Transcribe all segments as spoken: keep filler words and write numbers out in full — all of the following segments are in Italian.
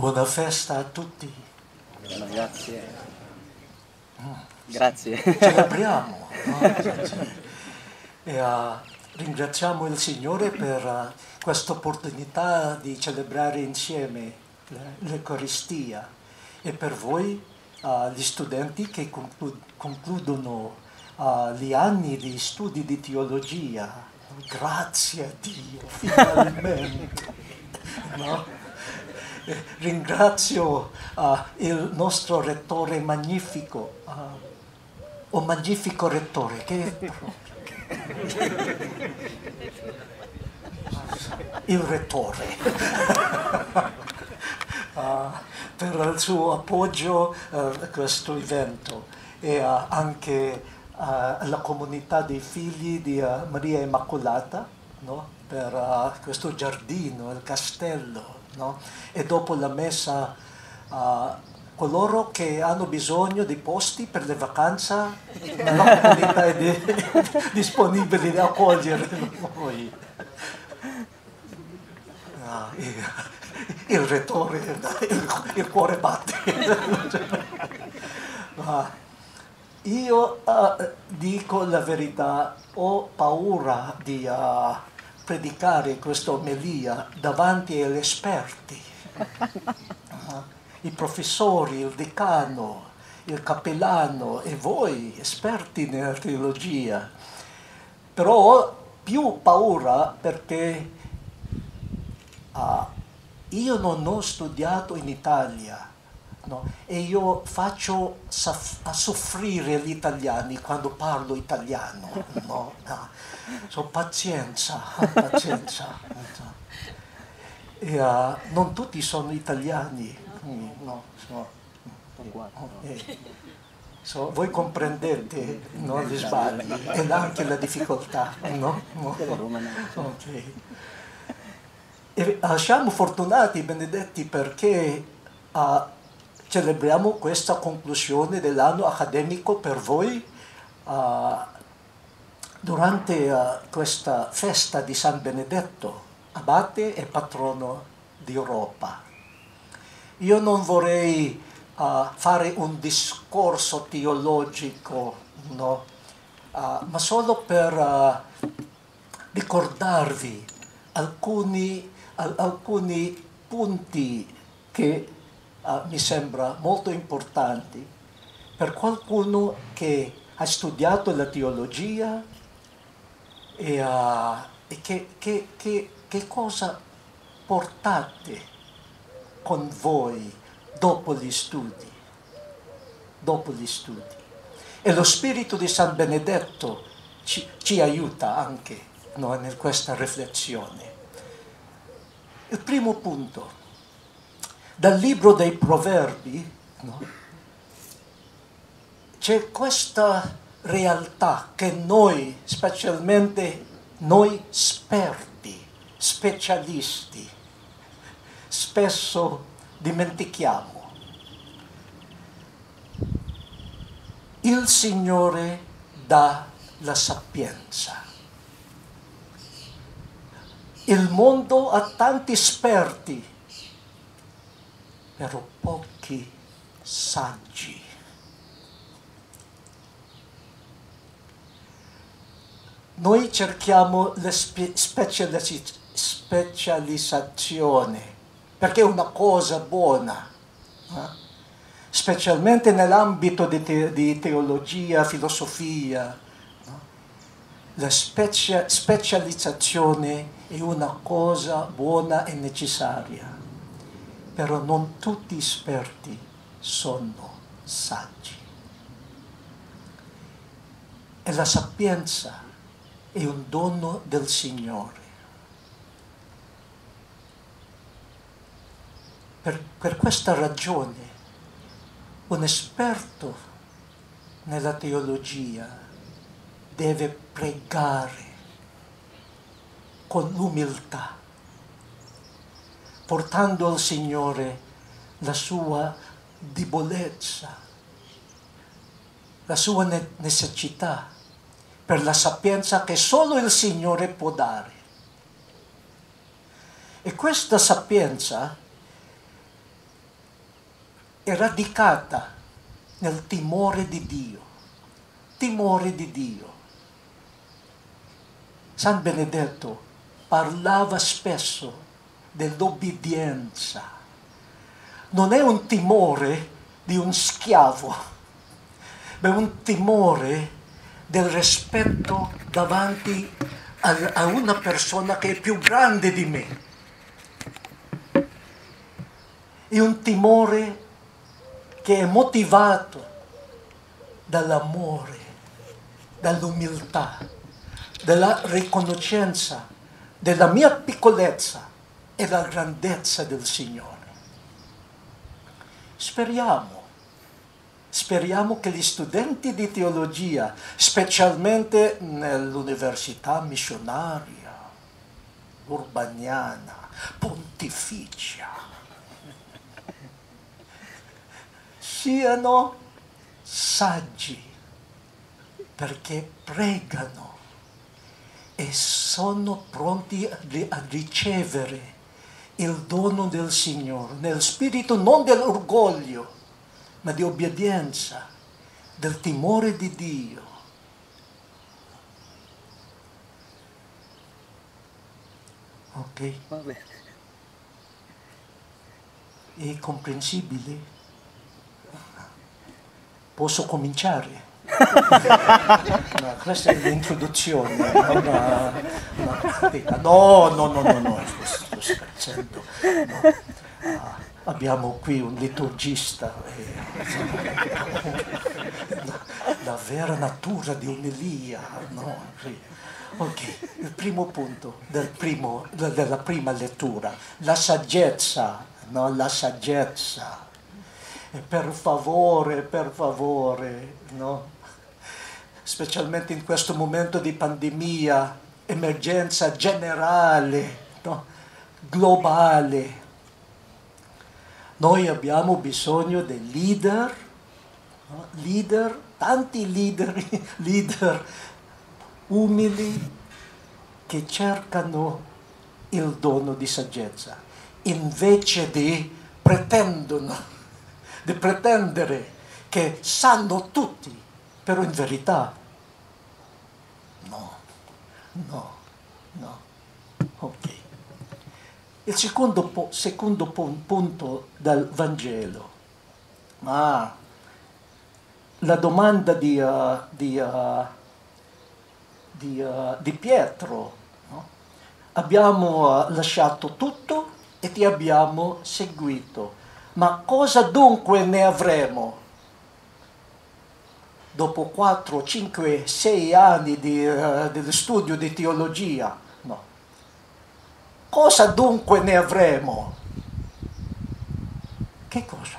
Buona festa a tutti. Grazie. Grazie. Celebriamo, no? E, uh, ringraziamo il Signore per uh, questa opportunità di celebrare insieme l'Eucaristia e per voi, uh, gli studenti che conclu- concludono uh, gli anni di studi di teologia. Grazie a Dio, finalmente. No? Eh, ringrazio uh, il nostro rettore magnifico, uh, o magnifico rettore, che è il rettore, uh, per il suo appoggio uh, a questo evento e uh, anche uh, alla comunità dei figli di uh, Maria Immacolata, no? Per uh, questo giardino, il castello. No? E dopo la messa uh, coloro che hanno bisogno di posti per le vacanze, la comunità è di, disponibile di accogliere noi. Uh, il, il rettore, il, il cuore batte. uh, io uh, dico la verità, ho paura di uh, predicare questa omelia davanti agli esperti, uh, i professori, il decano, il cappellano e voi, esperti nella teologia. Però ho più paura perché uh, io non ho studiato in Italia, no? E io faccio a soffrire gli italiani quando parlo italiano, no? No. So, pazienza, pazienza. E, uh, non tutti sono italiani, no, so, eh, so, voi comprendete, no, gli sbagli e anche la difficoltà, no? No. Okay. E uh, siamo fortunati, benedetti, perché uh, celebriamo questa conclusione dell'anno accademico per voi uh, durante uh, questa festa di San Benedetto, abate e patrono d'Europa. Io non vorrei uh, fare un discorso teologico, no? uh, ma solo per uh, ricordarvi alcuni, al- alcuni punti che uh, mi sembra molto importanti per qualcuno che ha studiato la teologia. E, uh, e che, che, che, che cosa portate con voi dopo gli studi? Dopo gli studi. E lo spirito di San Benedetto ci, ci aiuta anche, no, in questa riflessione. Il primo punto, dal libro dei Proverbi, no, c'è questa realtà che noi, specialmente noi esperti, specialisti, spesso dimentichiamo. Il Signore dà la sapienza. Il mondo ha tanti esperti, però pochi saggi. Noi cerchiamo la spe- specializz- specializzazione perché è una cosa buona, eh? Specialmente nell'ambito di, te- di teologia, filosofia. No? La specia- specializzazione è una cosa buona e necessaria, però non tutti gli esperti sono saggi. E la sapienza è un dono del Signore. Per, per questa ragione, un esperto nella teologia deve pregare con umiltà, portando al Signore la sua debolezza, la sua necessità, per la sapienza che solo il Signore può dare. E questa sapienza è radicata nel timore di Dio. Timore di Dio. San Benedetto parlava spesso dell'obbedienza. Non è un timore di un schiavo, ma è un timore del rispetto davanti a, a una persona che è più grande di me. È un timore che è motivato dall'amore, dall'umiltà, dalla riconoscenza della mia piccolezza e la grandezza del Signore. Speriamo, speriamo che gli studenti di teologia, specialmente nell'università missionaria, urbaniana, pontificia, siano saggi perché pregano e sono pronti a ricevere il dono del Signore, nel spirito non dell'orgoglio, ma di obbedienza, del timore di Dio. Ok? Va bene. È comprensibile? Posso cominciare? No, questa è l'introduzione, una, una pratica. No, no, no, no, no, sto, sto scherzando. No. Ah, abbiamo qui un liturgista, eh, la, la vera natura di un'Elia, no? Sì. Ok, il primo punto del primo, della prima lettura, la saggezza, no? La saggezza. E per favore, per favore, no? Specialmente in questo momento di pandemia, emergenza generale, no? Globale. Noi abbiamo bisogno dei leader, no? leader, tanti leader, leader umili che cercano il dono di saggezza, invece di pretendono di pretendere che sanno tutti, però in verità no, no, no. Ok. Il secondo, po- secondo po- punto del Vangelo, ah, la domanda di, uh, di, uh, di, uh, di Pietro, no? Abbiamo uh, lasciato tutto e ti abbiamo seguito. Ma cosa dunque ne avremo? Dopo quattro, cinque, sei anni di, uh, di studio di teologia, no. Cosa dunque ne avremo? Che cosa?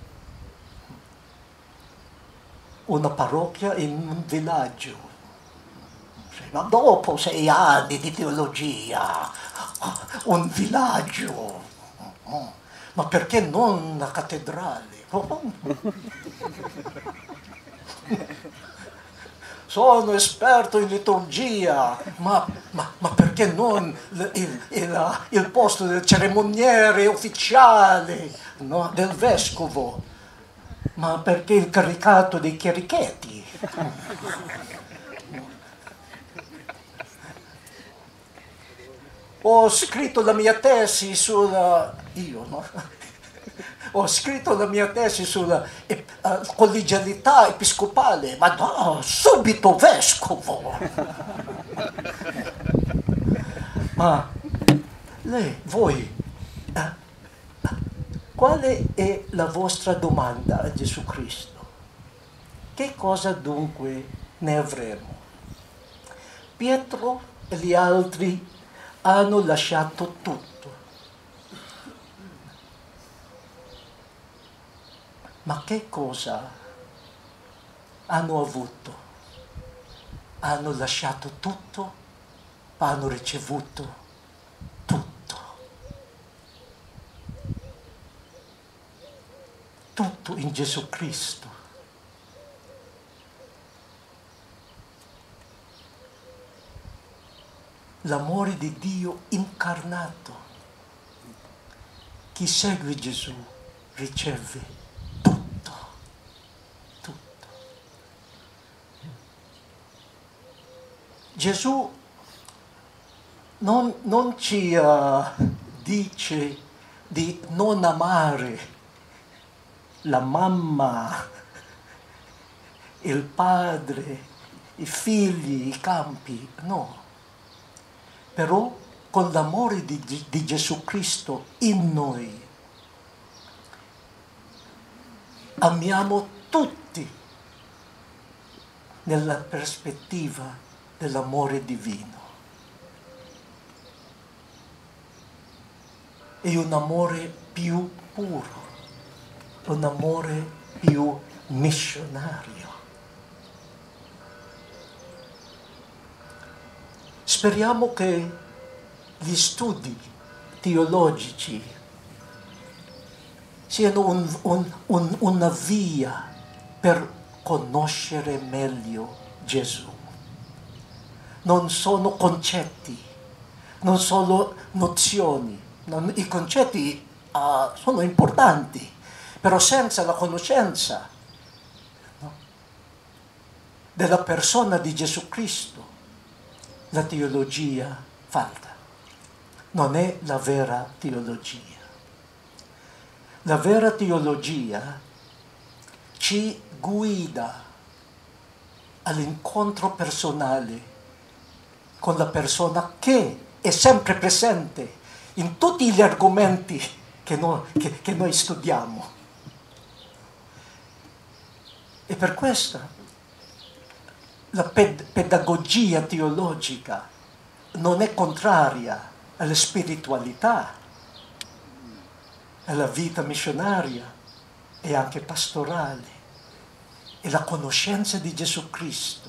Una parrocchia in un villaggio. Ma dopo sei anni di teologia, un villaggio. Ma perché non una cattedrale? Sono esperto in liturgia, ma, ma, ma perché non il, il, il, il posto del cerimoniere ufficiale, no, del vescovo? Ma perché il caricato dei chierichetti? Ho scritto la mia tesi sulla... Io, no? Ho scritto la mia tesi sulla eh, collegialità episcopale, ma no, subito vescovo. Ma lei, voi, eh, quale è la vostra domanda a Gesù Cristo? Che cosa dunque ne avremo? Pietro e gli altri hanno lasciato tutto. Ma che cosa hanno avuto? Hanno lasciato tutto, hanno ricevuto tutto. Tutto in Gesù Cristo. L'amore di Dio incarnato. Chi segue Gesù riceve tutto. Gesù non, non ci uh, dice di non amare la mamma, il padre, i figli, i campi, no. Però con l'amore di, di Gesù Cristo in noi amiamo tutti nella prospettiva dell'amore divino. È un amore più puro, un amore più missionario. Speriamo che gli studi teologici siano un, un, un, una via per conoscere meglio Gesù. Non sono concetti, non sono nozioni. Non, I concetti uh, sono importanti, però senza la conoscenza, no, della persona di Gesù Cristo, la teologia falta. Non è la vera teologia. La vera teologia ci guida all'incontro personale con la persona che è sempre presente in tutti gli argomenti che noi, che, che noi studiamo. E per questo la ped- pedagogia teologica non è contraria alla spiritualità, alla vita missionaria e anche pastorale, e la conoscenza di Gesù Cristo.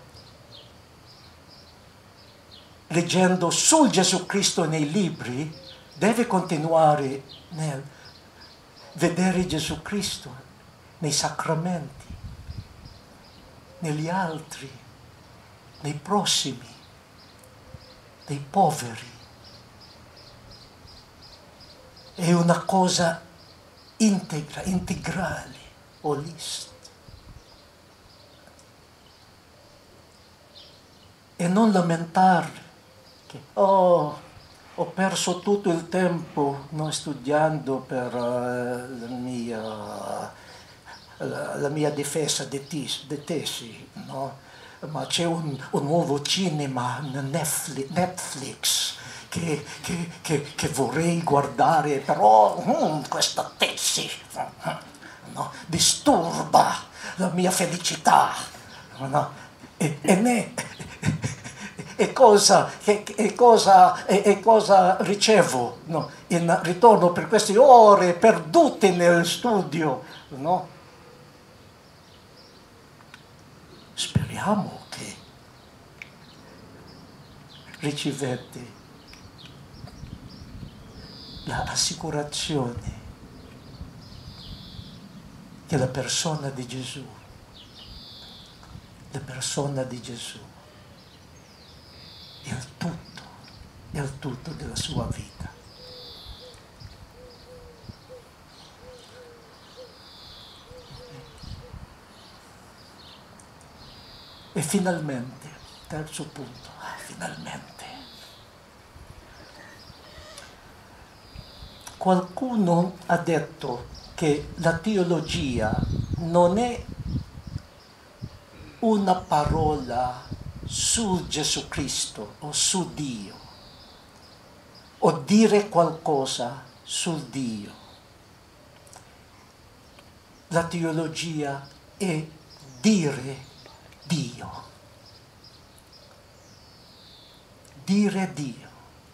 Leggendo su Gesù Cristo nei libri, deve continuare nel vedere Gesù Cristo nei sacramenti, negli altri, nei prossimi, nei poveri. È una cosa integra, integrale, olistica. E non lamentare che, oh, ho perso tutto il tempo non studiando per uh, la, mia, la, la mia difesa di, tis, di tesi, no? Ma c'è un, un nuovo cinema, Netflix, Netflix che, che, che, che vorrei guardare, però mm, questa tesi no, disturba la mia felicità. No? E, e ne... E cosa, e, e cosa, e, e cosa ricevo, no, in ritorno per queste ore perdute nel studio, no? Speriamo che ricevete l'assicurazione che la persona di Gesù, la persona di Gesù, è il tutto, è il tutto della sua vita. E finalmente, terzo punto, ah, finalmente, qualcuno ha detto che la teologia non è una parola su Gesù Cristo o su Dio, o dire qualcosa su Dio. La teologia è dire Dio. Dire Dio.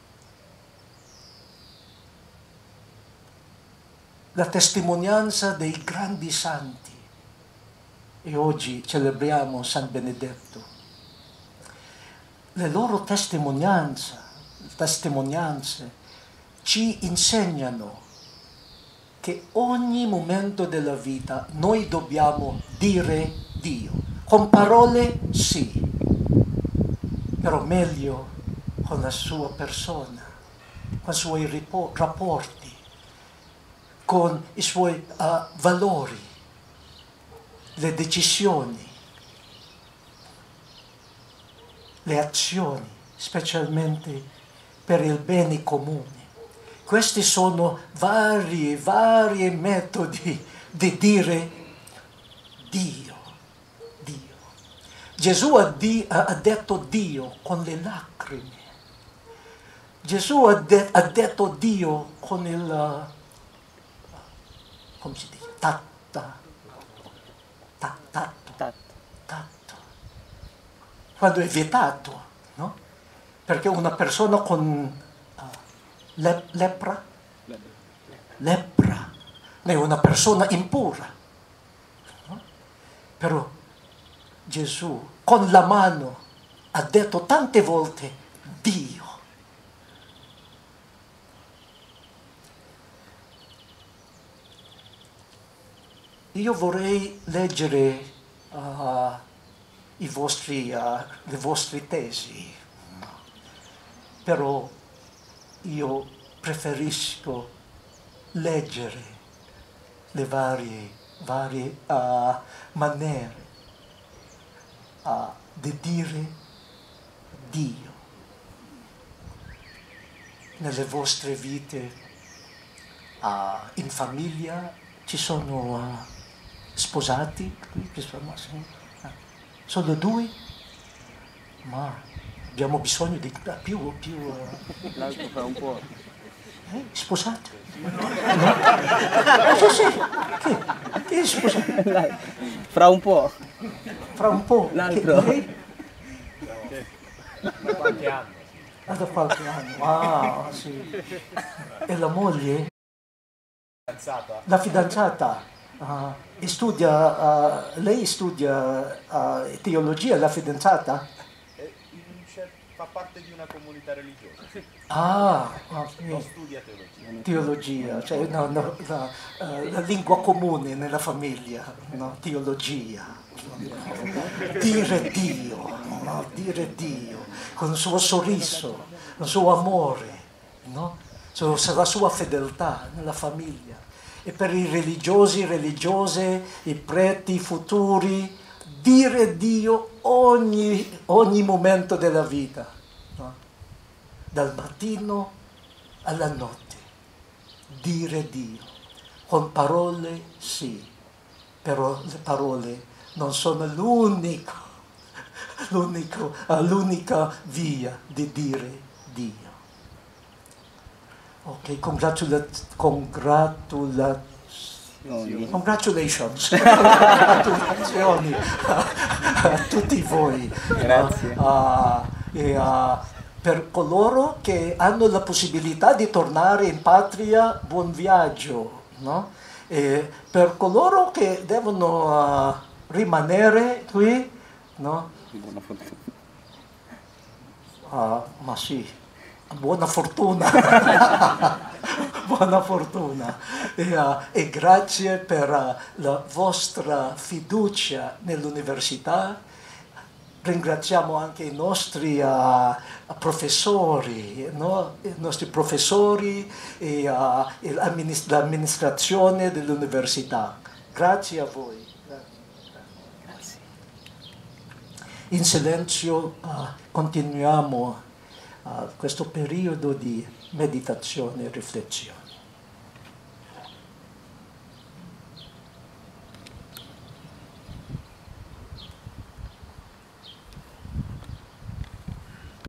La testimonianza dei grandi santi, e oggi celebriamo San Benedetto. Le loro testimonianze, testimonianze ci insegnano che ogni momento della vita noi dobbiamo dire Dio. Con parole sì, però meglio con la sua persona, con i suoi ripo- rapporti, con i suoi uh, valori, le decisioni, le azioni, specialmente per il bene comune. Questi sono vari, vari metodi di dire Dio, Dio. Gesù ha, di, ha detto Dio con le lacrime. Gesù ha, de, ha detto Dio con il, come si dice, tatta, ta, tatto, tatto. Quando è vietato, no? Perché una persona con uh, le, lepra, lepra, è una persona impura. No? Però Gesù con la mano ha detto tante volte Dio. Io vorrei leggere uh, i vostri, uh, le vostre tesi, però io preferisco leggere le varie, varie uh, maniere uh, di dire Dio nelle vostre vite, uh, in famiglia. Ci sono uh, sposati qui, che sono, sì. Solo due? Ma abbiamo bisogno di più, più uh... L'altro fa un po'. Eh? Sposati? No? Sì, sì. Chi? Chi è sposato? Fra un po'. Fra un po'. L'altro. Che, Da qualche anno. ah, da qualche anno. Ah, sì. E la moglie? Fidanzata? La fidanzata. Uh, e studia, uh, lei studia uh, teologia, la fidanzata? Eh, in cer- fa parte di una comunità religiosa. Ah, ok. Non studia teologia. Teologia, cioè no, no, la, uh, la lingua comune nella famiglia, no? Teologia. Dire Dio, no? Dire Dio, con il suo sorriso, il suo amore, no? La sua fedeltà nella famiglia. E per i religiosi, religiose, i preti futuri, dire Dio ogni, ogni momento della vita, no? Dal mattino alla notte, dire Dio, con parole sì, però le parole non sono l'unico, l'unico, l'unica via di dire Dio. Ok, congratula- congratula- congratulations, congratulazioni a, a tutti voi. Grazie. Uh, uh, e, uh, per coloro che hanno la possibilità di tornare in patria, buon viaggio, no? E per coloro che devono uh, rimanere qui, no? Buona fortuna. Uh, ma sì, buona fortuna, buona fortuna e, uh, e grazie per uh, la vostra fiducia nell'università. Ringraziamo anche i nostri uh, professori, no? I nostri professori e uh, l'amministrazione dell'università. Grazie a voi. In silenzio uh, continuiamo uh, questo periodo di meditazione e riflessione.